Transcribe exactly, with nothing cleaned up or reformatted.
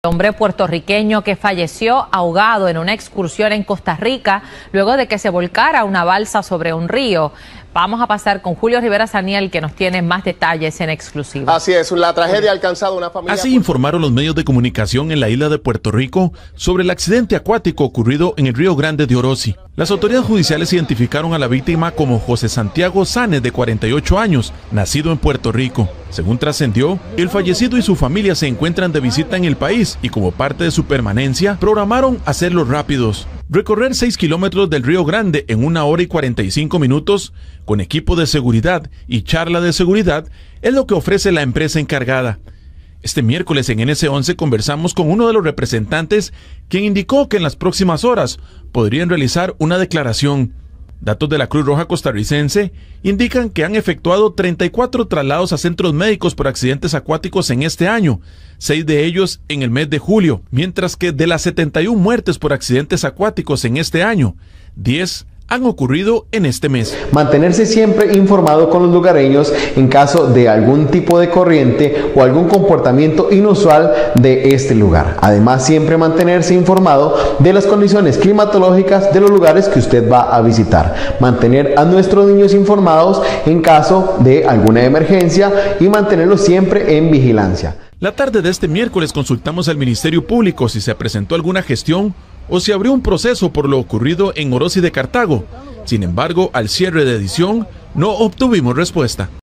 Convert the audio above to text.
Hombre puertorriqueño que falleció ahogado en una excursión en Costa Rica luego de que se volcara una balsa sobre un río. Vamos a pasar con Julio Rivera Saniel, que nos tiene más detalles en exclusiva. Así es, la tragedia ha alcanzado una familia... Así informaron los medios de comunicación en la isla de Puerto Rico sobre el accidente acuático ocurrido en el Río Grande de Orosi. Las autoridades judiciales identificaron a la víctima como José Santiago Sanes, de cuarenta y ocho años, nacido en Puerto Rico. Según trascendió, el fallecido y su familia se encuentran de visita en el país y como parte de su permanencia, programaron hacerlo rápidos. Recorrer seis kilómetros del Río Grande en una hora y cuarenta y cinco minutos, con equipo de seguridad y charla de seguridad, es lo que ofrece la empresa encargada. Este miércoles en N S once conversamos con uno de los representantes, quien indicó que en las próximas horas podrían realizar una declaración. Datos de la Cruz Roja costarricense indican que han efectuado treinta y cuatro traslados a centros médicos por accidentes acuáticos en este año, seis de ellos en el mes de julio, mientras que de las setenta y una muertes por accidentes acuáticos en este año, diez han ocurrido en este mes. Mantenerse siempre informado con los lugareños en caso de algún tipo de corriente o algún comportamiento inusual de este lugar. Además, siempre mantenerse informado de las condiciones climatológicas de los lugares que usted va a visitar. Mantener a nuestros niños informados en caso de alguna emergencia y mantenerlos siempre en vigilancia. La tarde de este miércoles consultamos al Ministerio Público si se presentó alguna gestión o si abrió un proceso por lo ocurrido en Orosi de Cartago. Sin embargo, al cierre de edición, no obtuvimos respuesta.